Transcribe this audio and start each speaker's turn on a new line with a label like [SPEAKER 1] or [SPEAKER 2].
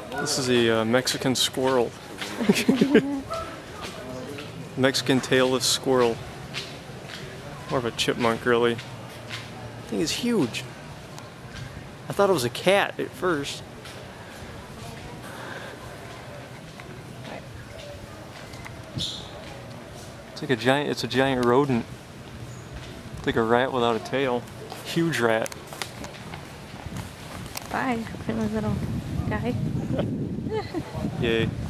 [SPEAKER 1] This is a Mexican squirrel. Mexican tailless squirrel. More of a chipmunk, really. Thing is huge. I thought it was a cat at first. It's like it's a giant rodent. It's like a rat without a tail. Huge rat.
[SPEAKER 2] Bye, my little guy.
[SPEAKER 1] Yay.